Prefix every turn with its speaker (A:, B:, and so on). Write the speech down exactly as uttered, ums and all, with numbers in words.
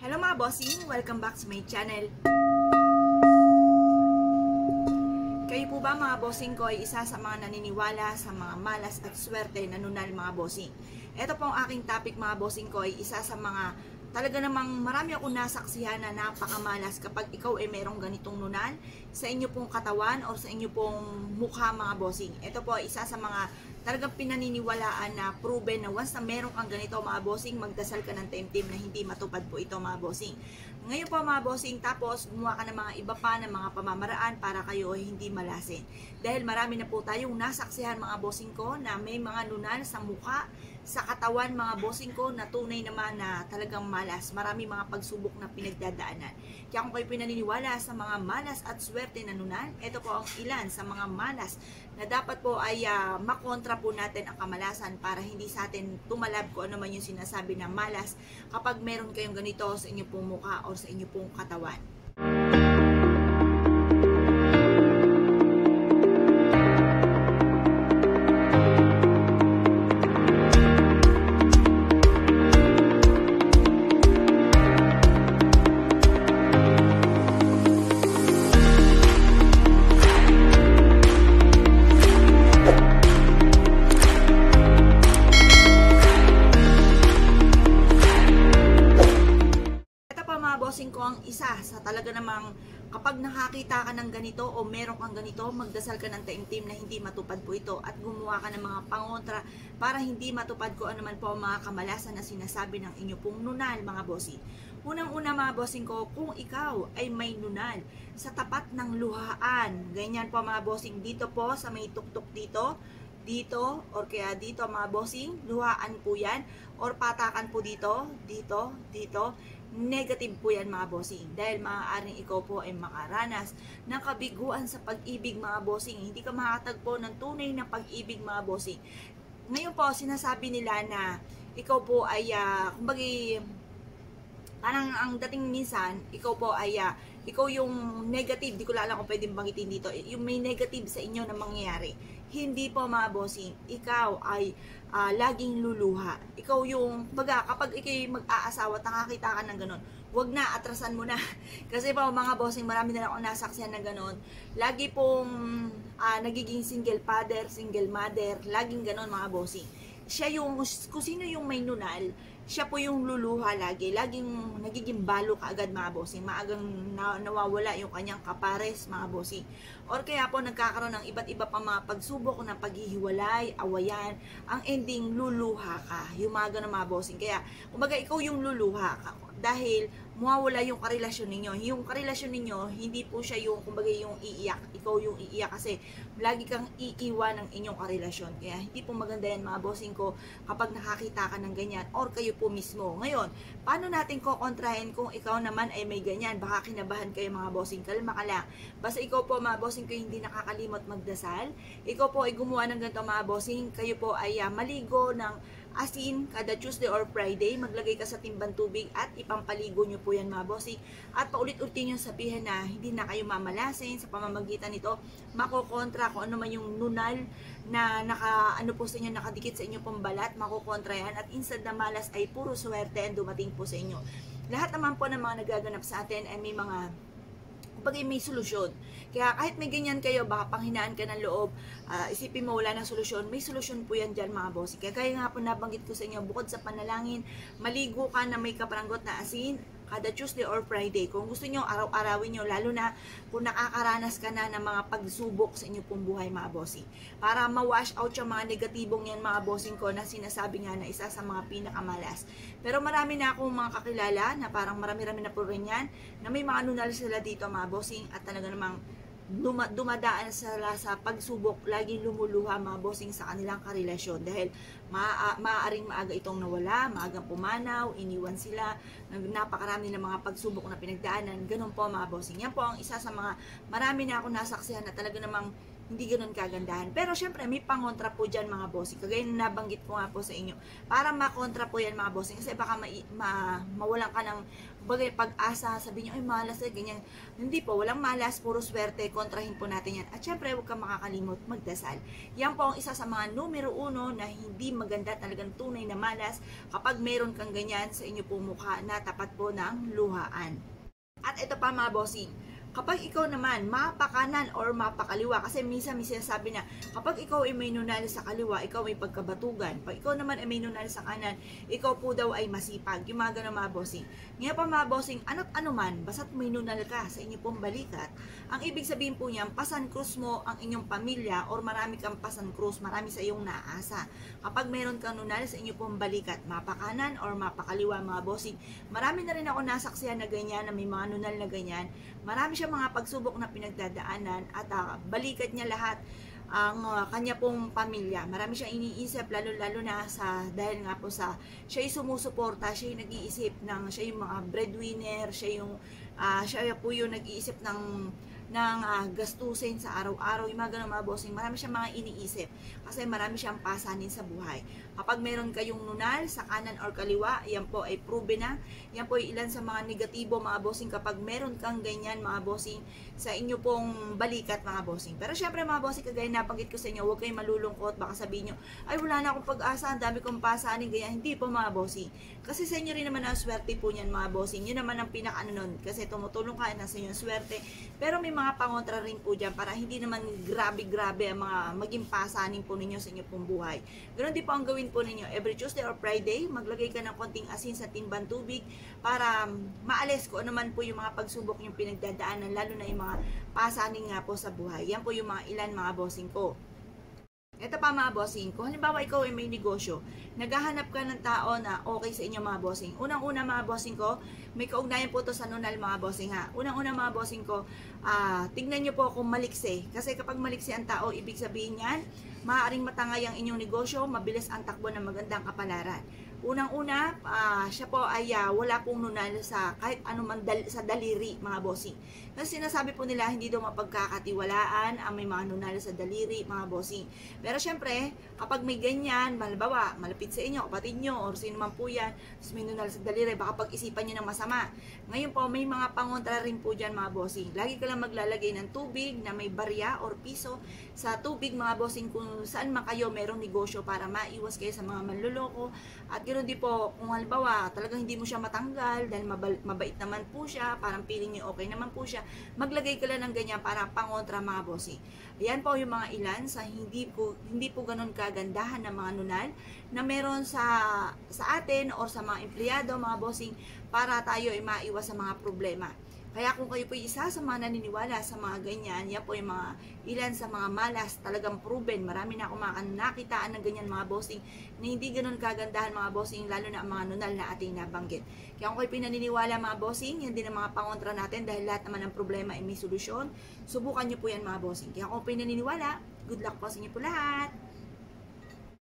A: Hello mga bossing! Welcome back to my channel. Kayo po ba mga bossing ko ay isa sa mga naniniwala sa mga malas at swerte na nunal mga bossing? Ito po ang aking topic mga bossing ko ay isa sa mga talaga namang marami akong nasaksihan na napakamalas kapag ikaw ay merong ganitong nunal sa inyo pong katawan o sa inyo pong mukha mga bossing. Ito po ay isa sa mga talagang pinaniniwalaan na proven na once na meron kang ganito mga bossing, magdasal ka ng taimtim na hindi matupad po ito mga bossing. Ngayon po mga bossing, tapos gumawa ka ng mga iba pa ng mga pamamaraan para kayo ay hindi malasin. Dahil marami na po tayong nasaksihan mga bossing ko na may mga nunal sa mukha, sa katawan mga bossing ko na tunay naman na talagang malas. Marami mga pagsubok na pinagdadaanan. Kaya kung kayo pinaniniwala sa mga malas at swerte na nunal, ito po ang ilan sa mga malas na dapat po ay uh, makontra po natin ang kamalasan para hindi sa atin tumalab kung ano man yung sinasabi na malas kapag meron kayong ganito sa inyo pong mukha o sa inyo pong katawan. Bossing ko ang isa sa talaga namang kapag nakakita ka ng ganito o meron kang ganito, magdasal ka ng taimtim na hindi matupad po ito at gumawa ka ng mga pangontra para hindi matupad ko ano man po ang mga kamalasan na sinasabi ng inyo pong nunal mga bossing. Unang-una mga bossing ko, kung ikaw ay may nunal sa tapat ng luhaan, ganyan po mga bossing, dito po sa may tuktok dito, dito or kaya dito mga bossing, luhaan po yan or patakan po dito, dito, dito, negative po yan mga bossing dahil maaaring ikaw po ay makaranas ng kabiguan sa pag-ibig mga bossing. Hindi ka makatagpo ng tunay na pag-ibig mga bossing. Ngayon po sinasabi nila na ikaw po ay uh, kumbaga parang ang dating minsan ikaw po ay uh, ikaw yung negative, di ko lang alam kung pwedeng banggitin dito, yung may negative sa inyo na mangyayari. Hindi po mga bossing, ikaw ay uh, laging luluha. Ikaw yung, baga, kapag ikay mag-aasawa at nakakita ka ng ganun, wag na, atrasan mo na. Kasi po mga bossing, marami na ako nasaksihan na ganun. Lagi pong uh, nagiging single father, single mother, laging ganun mga bossing. Siya yung, kung sino yung may nunal, siya po yung luluha lagi. Laging nagiging balo ka agad mga bossing. Maagang na, nawawala yung kanyang kapares mga bossing. Or kaya po nagkakaroon ng iba't iba pa mga pagsubok na paghihiwalay, awayan. Ang ending, luluha ka. Yung mga ganun mga bossing. Kaya, kumbaga ikaw yung luluha ka. Dahil mawawala yung karelasyon ninyo. Yung karelasyon ninyo, hindi po siya yung, kumbaga yung iiyak. Ikaw yung iiyak kasi lagi kang iiwan ng inyong karelasyon. Kaya hindi po maganda yan mga bossing ko kapag nakakita ka ng ganyan or kayo po mismo. Ngayon, paano natin kokontrahin kung ikaw naman ay may ganyan? Baka kinabahan kayo mga bossing. Kalma ka lang. Basta ikaw po mga bossing ko hindi nakakalimot magdasal. Ikaw po ay gumawa ng ganito mga bossing. Kayo po ay uh, maligo ng asin kada Tuesday or Friday, maglagay ka sa timbang tubig at ipampaligo nyo po yan mga bossing. At paulit-ulitin nyo sabihin na hindi na kayo mamalasin sa pamamagitan nito, makokontra kung ano man yung nunal na naka, ano po sa inyo, nakadikit sa inyo pong balat, makokontra yan. At instead na malas ay puro swerte ang dumating po sa inyo. Lahat naman po ng mga nagaganap sa atin ay may mga pag may solusyon. Kaya kahit may ganyan kayo, baka panghinaan ka ng loob, uh, isipin mo wala ng solusyon, may solusyon po yan dyan mga bossing. Kaya kaya nga po nabanggit ko sa inyo, bukod sa panalangin, maligo ka na may kaparanggot na asin, kada Tuesday or Friday. Kung gusto nyo, araw-arawin nyo, lalo na kung nakakaranas ka na ng mga pagsubok sa inyo pong buhay mga bossing. Para ma-wash out yung mga negatibong yan mga bossing ko na sinasabi nga na isa sa mga pinakamalas. Pero marami na akong mga kakilala na parang marami-rami na po rin yan na may mga nunal sila dito mga bossing at talaga namang Duma, dumadaan sila sa pagsubok, laging lumuluha mga bossing sa kanilang karelasyon dahil maa, maaaring maaga itong nawala, maagang pumanaw, iniwan sila, napakarami ng mga pagsubok na pinagdaanan, ganun po mga bossing. Yan po ang isa sa mga marami na ako nasaksihan na talaga namang hindi ganun kagandahan. Pero syempre, may pangontra po dyan mga bossing. Kagaya na nabanggit ko nga po sa inyo. Para makontra po yan mga bossing. Kasi baka ma, ma, mawalan ka ng bagay pag-asa. Sabihin nyo, ay malas eh, ganyan. Hindi po, walang malas, puro swerte. Kontrahin po natin yan. At syempre, huwag kang makakalimot magdasal. Yan po ang isa sa mga numero uno na hindi maganda, talagang tunay na malas kapag meron kang ganyan sa inyo po mukha na tapat po ng luhaan. At ito pa mga bossing, kapag ikaw naman mapakanan or mapakaliwa, kasi minsan may sinasabi na kapag ikaw ay may nunal sa kaliwa, ikaw may pagkabatugan. Pag ikaw naman ay may nunal sa kanan, ikaw po daw ay masipag. Yung mga ganun mga bossing. Ngayon pa mga bossing, ano't ano man, basta't may nunal ka sa inyo pong balikat, ang ibig sabihin po niyan, pasan krus mo ang inyong pamilya or marami kang pasan krus, marami sa iyong naasa. Kapag meron kang nunal sa inyo pong balikat, mapakanan or mapakaliwa mga bossing, marami na rin ako nasaksihan na ganyan, na may mga nunal na ganyan. Marami siya mga pagsubok na pinagdadaanan at uh, balikat niya lahat ang uh, kanya pong pamilya. Marami siyang iniisip, lalo-lalo na sa, dahil nga po sa, siya yung sumusuporta, siya yung nag-iisip ng, siya yung mga breadwinner, siya yung, uh, siya po yung nag-iisip ng, ng uh, gastusin sa araw-araw, yung mga ganun mga bossing. Marami siyang mga iniisip kasi marami siyang pasanin sa buhay. Kapag meron kayong nunal sa kanan or kaliwa, yan po ay proven na. Yan po ay ilan sa mga negatibo mga bossing kapag meron kang ganyan mga bossing sa inyo pong balikat mga bossing. Pero syempre mga bossing, kagaya nabanggit ko sa inyo, huwag kayong malulungkot. Baka sabihin nyo, ay wala na akong pag-asa, ang dami kong pasanin, ganyan. Hindi po mga bossing. Kasi sa inyo rin naman ang swerte po niyan mga bossing. Yun naman ang pinaka-ano nun. Kasi tumutulong ka na sa inyo swerte. Pero may mga pangontra rin po dyan para hindi naman grabe-grabe ang mga maging pasanin po ninyo sa inyo pong buhay. Ganun din po ang gawin po ninyo every Tuesday or Friday, maglagay ka ng konting asin sa timbang tubig para maalis ko ano man po yung mga pagsubok yung pinagdadaanan, lalo na yung mga pasanin nga po sa buhay. Yan po yung mga ilan mga bossing ko. Ito pa mga bossing, kung halimbawa ikaw ay may negosyo, naghahanap ka ng tao na okay sa inyo mga bossing. Unang-una mga bossing ko, may kaugnayan po to sa nunal mga bossing ha. Unang-una mga bossing ko, uh, tignan nyo po kung maliksi. Kasi kapag maliksi ang tao, ibig sabihin yan, maaaring matangay ang inyong negosyo, mabilis ang takbo ng magandang kapalaran. Unang-una, uh, siya po ay uh, wala pong nunal sa kahit anuman dal sa daliri mga bossing. Kasi sinasabi po nila hindi daw mapagkakatiwalaan ang may mga nunal sa daliri mga bossing. Pero syempre, kapag may ganyan, halimbawa, malapit sa inyo, kapatid nyo, or sino man po yan, tapos may nunal sa daliri, baka pag-isipan nyo ng masama. Ngayon po, may mga pangontra rin po dyan mga bossing. Lagi ka lang maglalagay ng tubig na may barya or piso sa tubig mga bossing kung saan man kayo merong negosyo para maiwas kayo sa mga manluloko. At ganoon din po, kung halimbawa talagang hindi mo siya matanggal dahil mabait naman po siya, parang feeling niyo okay naman po siya, maglagay ka lang ng ganyan para pangontra mga bossing. Ayan po yung mga ilan sa hindi po hindi po ganoon kagandahan ng mga nunal na meron sa sa atin or sa mga empleyado mga bossing para tayo ay maiwas sa mga problema. Kaya kung kayo po isa sa mga naniniwala sa mga ganyan, yan po yung mga ilan sa mga malas, talagang proven. Marami na akong mga nakitaan ng ganyan mga bossing na hindi ganun kagandahan mga bossing, lalo na ang mga nunal na ating nabanggit. Kaya kung kayo pinaniniwala mga bossing, yan din ang mga pangontra natin dahil lahat naman ng problema ay may solusyon. Subukan nyo po yan mga bossing. Kaya kung pinaniniwala, good luck po sa inyo po lahat!